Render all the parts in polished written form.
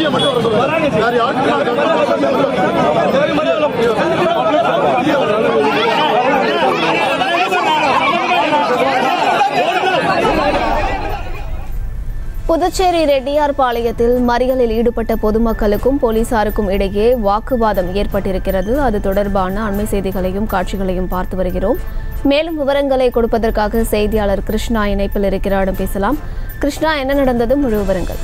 புதுச்சேரி ரெட்டியார்பாளையத்தில் மறியலில் ஈடுபட்ட பொதுமக்களுக்கும் போலீசாருக்கும் இடையே வாக்குவாதம் ஏற்பட்டிருக்கிறது. அது தொடர்பான அண்மை செய்திகளையும் காட்சிகளையும் பார்த்து வருகிறோம். மேலும் விவரங்களை கொடுப்பதற்காக செய்தியாளர் கிருஷ்ணா இணைப்பில் இருக்கிறார். பேசலாம். கிருஷ்ணா, என்ன நடந்தது? முழு விவரங்கள்.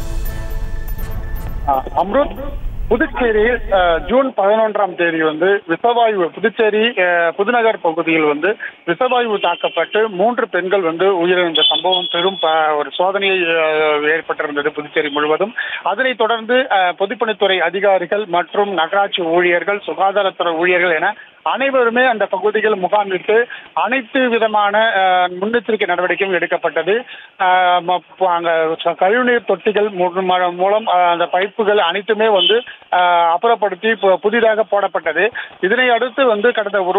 அம்ருத், புதுச்சேரியில் ஜூன் 11ஆம் தேதி விஷவாயு புதுச்சேரி புதுநகர் பகுதியில் விஷவாயு தாக்கப்பட்டு 3 பெண்கள் உயிரிழந்த சம்பவம் பெரும் ஒரு சோதனையை ஏற்பட்டிருந்தது புதுச்சேரி முழுவதும். அதனைத் தொடர்ந்து பொதுப்பணித்துறை அதிகாரிகள் மற்றும் நகராட்சி ஊழியர்கள், சுகாதாரத்துறை ஊழியர்கள் என அனைவருமே அந்த பகுதியில் முகாமிட்டு அனைத்து விதமான முன்னெச்சரிக்கை நடவடிக்கையும் எடுக்கப்பட்டது. அங்க கழிவுநீர் தொட்டிகள் மூலம் அந்த பைப்புகள் அனைத்துமே அப்புறப்படுத்தி புதிதாக போடப்பட்டது. இதனை அடுத்து கடந்த ஒரு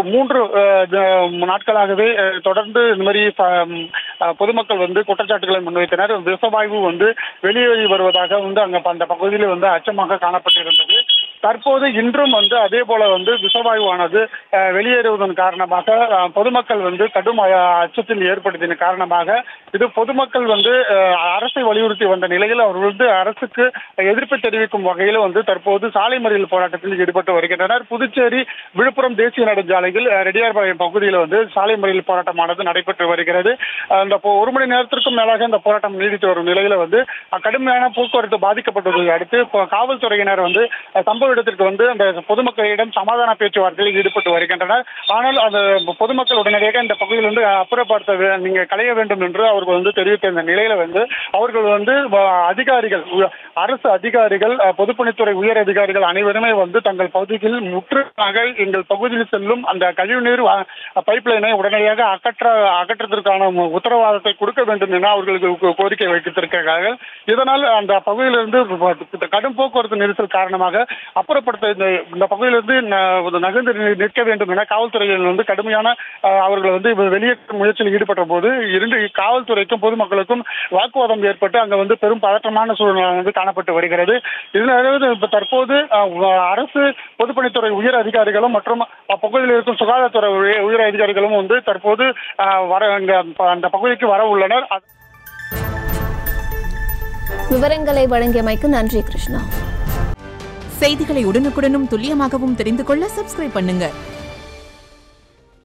3 நாட்களாகவே தொடர்ந்து இந்த மாதிரி பொதுமக்கள் குற்றச்சாட்டுகளை முன்வைத்தனர். விஷவாயு வெளியேறி வருவதாக அங்க அந்த பகுதியில் அச்சமாக காணப்பட்டிருந்தது. தற்போது இன்றும் அதே போல விஷவாயுவானது வெளியேறுவதன் காரணமாக பொதுமக்கள் கடும் அச்சத்தில் ஏற்படுத்தின காரணமாக இது பொதுமக்கள் அரசை வலியுறுத்தி வந்த நிலையில் அவர்கள் அரசுக்கு எதிர்ப்பு தெரிவிக்கும் வகையில் தற்போது சாலை மறியல் போராட்டத்தில் ஈடுபட்டு வருகின்றனர். புதுச்சேரி விழுப்புரம் தேசிய நெடுஞ்சாலையில் ரெட்டியார்பாளையம் பகுதியில் சாலை மறியல் போராட்டமானது நடைபெற்று வருகிறது. அந்த 1 மணி நேரத்திற்கும் மேலாக இந்த போராட்டம் நீடித்து வரும் நிலையில் கடுமையான போக்குவரத்து பாதிக்கப்பட்டதை அடுத்து காவல்துறையினர் சம்பவ இடத்திற்கு அந்த பொதுமக்களிடம் சமாதான பேச்சுவார்த்தையில் ஈடுபட்டு வருகின்றனர். ஆனால் அந்த பொதுமக்கள் உடனடியாக இந்த பகுதியில் அப்புறப்படுத்த நீங்க களைய வேண்டும் என்று அவர்கள் தெரிவித்த இந்த நிலையில அவர்கள் அதிகாரிகள், அரசு அதிகாரிகள், பொதுப்பணித்துறை உயர் அதிகாரிகள் அனைவருமே தங்கள் பகுதியில் முற்றாக எங்கள் பகுதியில் செல்லும் அந்த கழிவுநீர் பைப் லைனை உடனடியாக அகற்றத்திற்கான உத்தரவாதத்தை கொடுக்க வேண்டும் என அவர்களுக்கு கோரிக்கை வைத்திருக்கிறார்கள். இதனால் அந்த பகுதியிலிருந்து கடும் போக்குவரத்து நெரிசல் காரணமாக அப்புறப்படுத்த இந்த பகுதியிலிருந்து நகர்ந்து நிற்க வேண்டும் என காவல்துறையில் கடுமையான அவர்கள் வெளியேற்ற முயற்சியில் ஈடுபட்ட போது 2 காவல்துறைக்கும் பொதுமக்களுக்கும் வாக்குவாதம் ஏற்பட்டு அங்க பெரும் பதற்றமான சூழ்நிலை காணப்பட்டு வருகிறது. இதனால் தற்போது அரசு பொதுப்பணித்துறை உயர் அதிகாரிகளும் மற்றும் அப்பகுதியில் இருக்கும் சுகாதாரத்துறை உயர் அதிகாரிகளும் தற்போது அந்த பகுதிக்கு வர உள்ளனர். விவரங்களை வழங்கியமைக்கு நன்றி கிருஷ்ணா. செய்திகளை உடனுக்குடனும் துல்லியமாகவும் தெரிந்து கொள்ள சப்ஸ்கிரைப் பண்ணுங்க.